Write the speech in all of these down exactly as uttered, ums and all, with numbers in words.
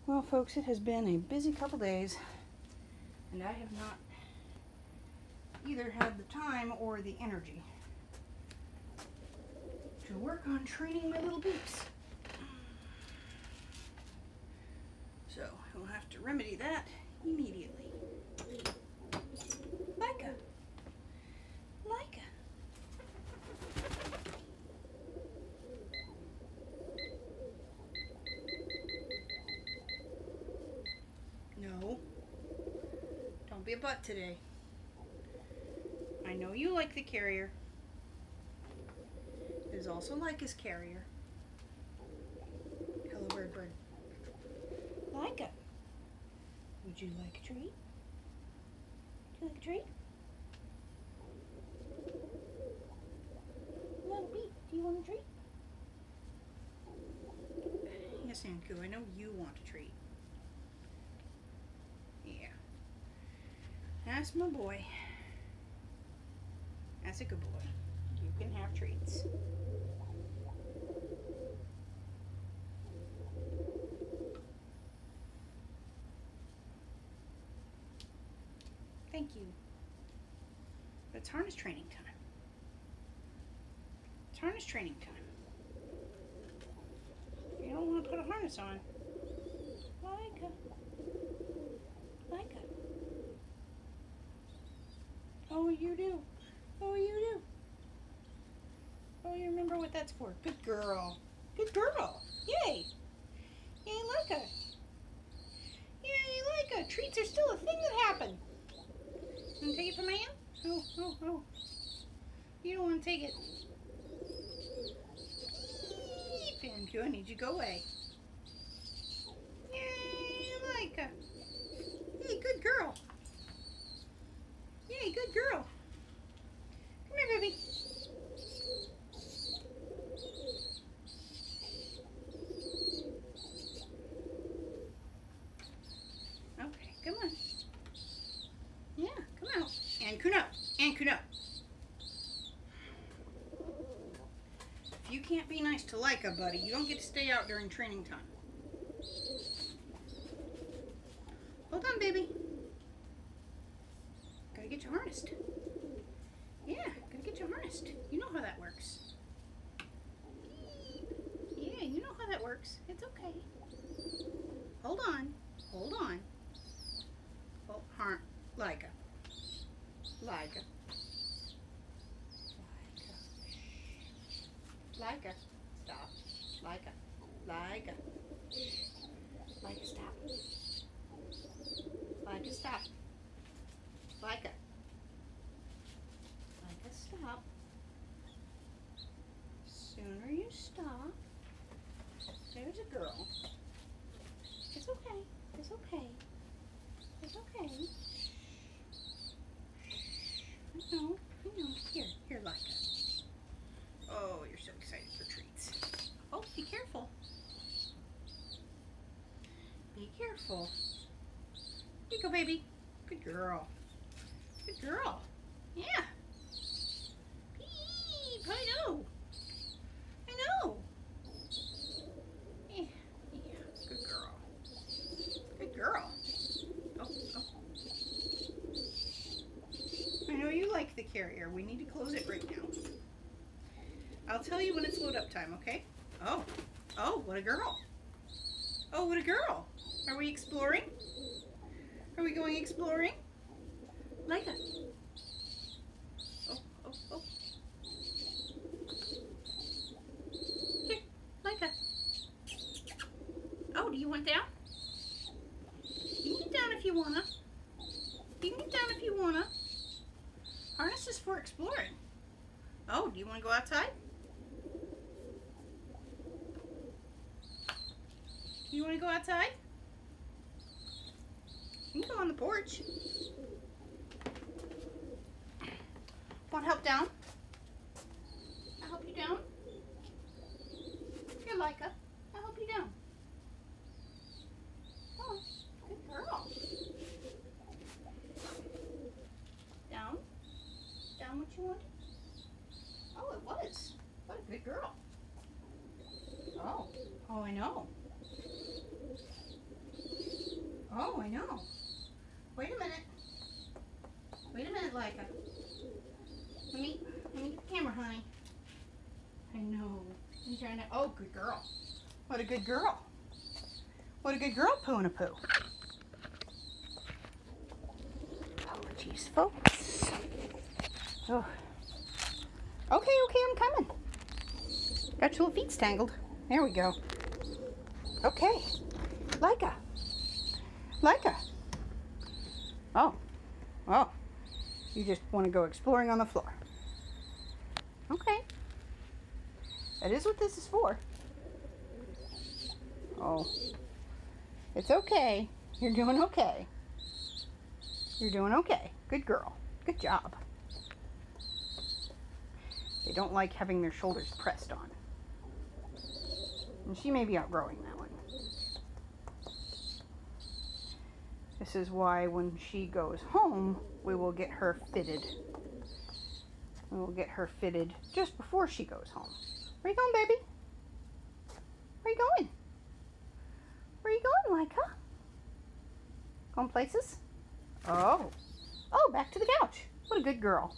Well, folks, it has been a busy couple days, and I have not either had the time or the energy to work on training my little beeps. So we'll have to remedy that immediately. Laika. Laika. No. Don't be a butt today. I know you like the carrier. There's also Laika's carrier. Hello, bird bird. Laika, would you like a treat? Would you like a treat? Little beep, do you want a treat? Yes, Anku, I know you want a treat. Yeah. That's my boy. That's a good boy. You can have treats. Thank you. But it's harness training time. It's harness training time. You don't want to put a harness on. Laika. Laika. Oh, you do. Oh, you do. Oh, you remember what that's for. Good girl. Good girl. Yay. Yay, Laika. Yay, Laika. Treats are still a thing that happen. Want to take it from my hand? Oh, oh, oh. You don't want to take it. Thank you. I need you to go away. Yay, Laika. Hey, good girl. Yay, good girl. Come here, baby. Okay, come on. Yeah, come out. And Kuno. And Kuno. If you can't be nice to Laika, buddy, you don't get to stay out during training time. Hold on, baby. Gotta get you harnessed. Yeah, gotta get you harnessed. You know how that works. Yeah, you know how that works. It's okay. Hold on. Hold on. Oh, harm. Laika. Laika. Laika. Laika. Stop. Laika. Laika. Laika, stop. Laika, stop. Laika. Laika, stop. Sooner you stop. There's a girl. It's okay. It's okay. It's okay. I know. I know. Here. Here, Laika. Oh, you're so excited for treats. Oh, be careful. Be careful. Here you go, baby. Good girl. Good girl. Yeah. Beep. I know. I know. Yeah. Yeah. Good girl. Good girl. Oh, oh. I know you like the carrier. We need to close it right now. I'll tell you when it's load up time, okay? Oh. Oh, what a girl. Oh, what a girl. Are we exploring? Are we going exploring? Laika. Oh, oh, oh. Here, Laika. Oh, do you want down? You can get down if you wanna. You can get down if you wanna. Harness is for exploring. Oh, do you want to go outside? You want to go outside? You can go on the porch. Want help down? I'll help you down. Here, Laika. I'll help you down. Oh, good girl. Down. Down what you wanted? Oh, it was. What a good girl. Oh. Oh, I know. I know. Wait a minute. Wait a minute, Laika. Let me, let me get the camera, honey. I know. I'm trying to, oh, good girl. What a good girl. What a good girl, Poo and a Poo. Apologies, folks. Oh. Okay, okay, I'm coming. Got your little feet tangled. There we go. Okay. Laika. Laika. Oh. Oh. You just want to go exploring on the floor. Okay. That is what this is for. Oh. It's okay. You're doing okay. You're doing okay. Good girl. Good job. They don't like having their shoulders pressed on. And she may be outgrowing that one. This is why when she goes home, we will get her fitted. We will get her fitted just before she goes home. Where you going, baby? Where you going? Where you going, Laika? Going places? Oh. Oh, back to the couch. What a good girl.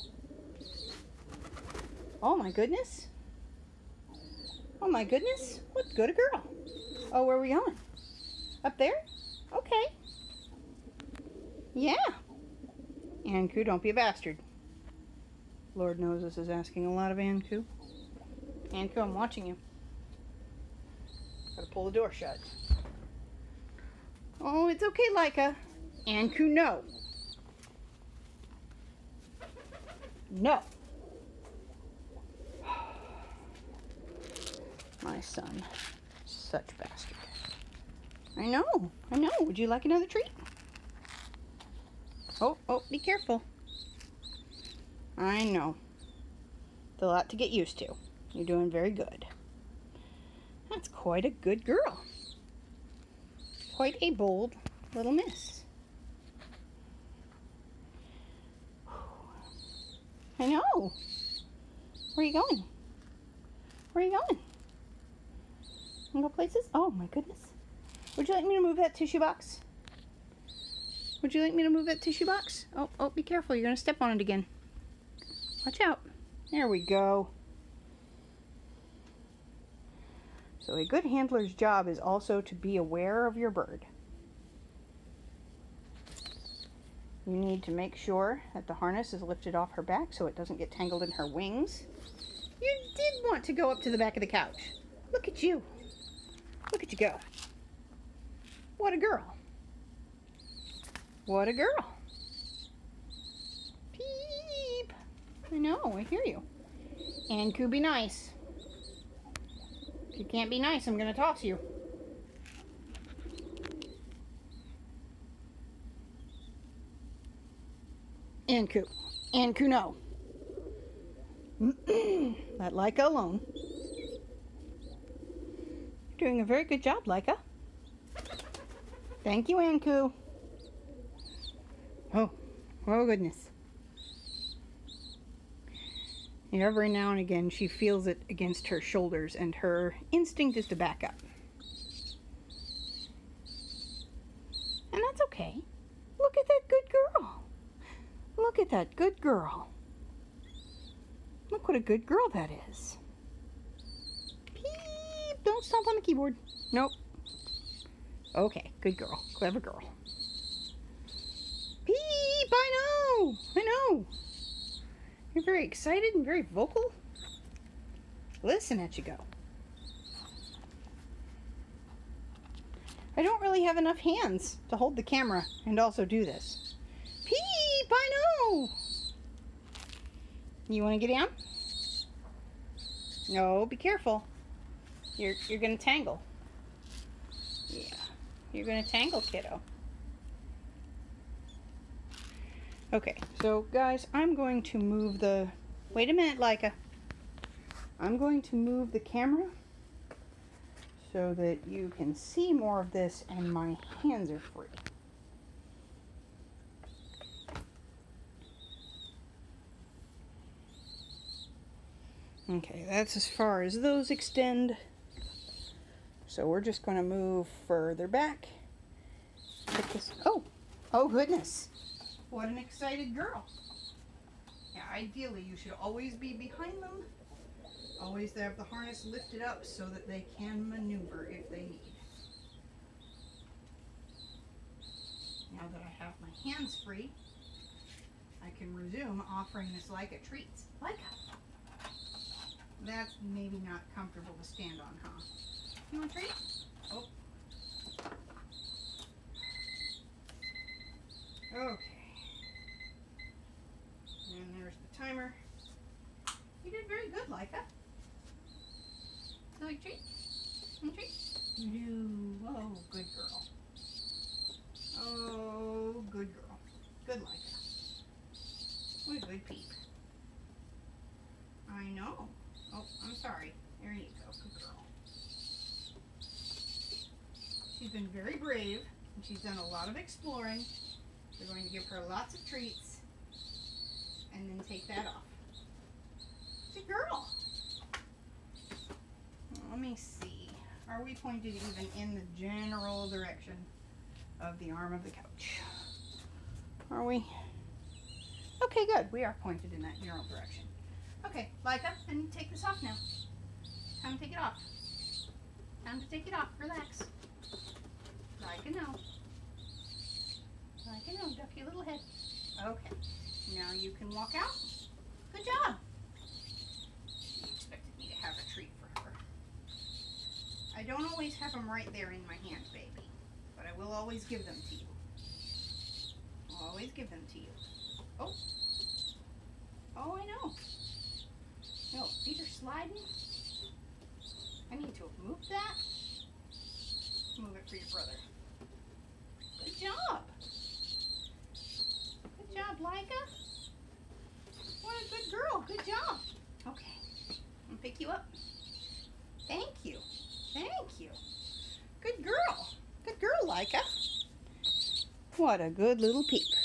Oh my goodness. Oh my goodness. What good a girl. Oh, where are we going? Up there? Okay. Yeah. Anku, don't be a bastard. Lord knows this is asking a lot of Anku. Anku, I'm watching you. Gotta pull the door shut. Oh, it's okay, Laika. Anku, no. No. My son. Such a bastard. I know. I know. Would you like another treat? Oh, oh, be careful. I know. It's a lot to get used to. You're doing very good. That's quite a good girl. Quite a bold little miss. I know. Where are you going? Where are you going? Wanna go places? Oh my goodness. Would you like me to move that tissue box? Would you like me to move that tissue box? Oh, oh, be careful. You're going to step on it again. Watch out. There we go. So a good handler's job is also to be aware of your bird. You need to make sure that the harness is lifted off her back so it doesn't get tangled in her wings. You did want to go up to the back of the couch. Look at you. Look at you go. What a girl. What a girl. Peep. I know, I hear you. Anku, be nice. If you can't be nice, I'm going to toss you. Anku. Anku, no. Let Laika alone. You're doing a very good job, Laika. Thank you, Anku. Oh, oh goodness. Every now and again she feels it against her shoulders and her instinct is to back up. And that's okay. Look at that good girl. Look at that good girl. Look what a good girl that is. Peep! Don't stomp on the keyboard. Nope. Okay, good girl. Clever girl. Peep! I know! I know! You're very excited and very vocal. Listen at you go. I don't really have enough hands to hold the camera and also do this. Peep! I know! You want to get down? No, be careful. You're, you're going to tangle. Yeah, you're going to tangle, kiddo. Okay, so guys, I'm going to move the... Wait a minute, Laika. I'm going to move the camera so that you can see more of this and my hands are free. Okay, that's as far as those extend. So we're just going to move further back Put this. Oh, oh goodness. What an excited girl. Yeah, ideally you should always be behind them. Always have the harness lifted up so that they can maneuver if they need. Now that I have my hands free, I can resume offering this Laika treats. Laika! That's maybe not comfortable to stand on, huh? You want a treat? Oh. Okay. And there's the timer. You did very good, Laika. You like a treat? Want a treat? You do. Oh, good girl. Oh, good girl. Good Laika. What a good peep. I know. Oh, I'm sorry. There you go. Good girl. She's been very brave, and she's done a lot of exploring. We're going to give her lots of treats, and then take that off. Good girl. Let me see. Are we pointed even in the general direction of the arm of the couch? Are we? Okay, good. We are pointed in that general direction. Okay, Laika, I need to take this off now. Time to take it off. Time to take it off. Relax. Laika, no. Laika, no. Duck your little head. Okay. Now you can walk out. Good job. She expected me to have a treat for her. I don't always have them right there in my hand, baby. But I will always give them to you. I'll always give them to you. Oh. Oh, I know. No, feet are sliding. I need to move that. Move it for your brother. Good job. Good job, Laika. What a good girl. Good job. Okay. I'm gonna pick you up. Thank you. Thank you. Good girl. Good girl, Laika. What a good little peep.